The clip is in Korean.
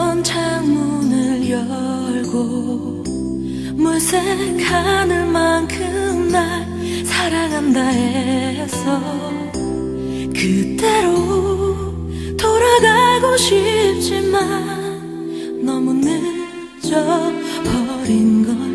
닫혔던 창문을 열고 물색 하늘만큼 날 사랑한다 해서 그때로 돌아가고 싶지만 너무 늦어버린 걸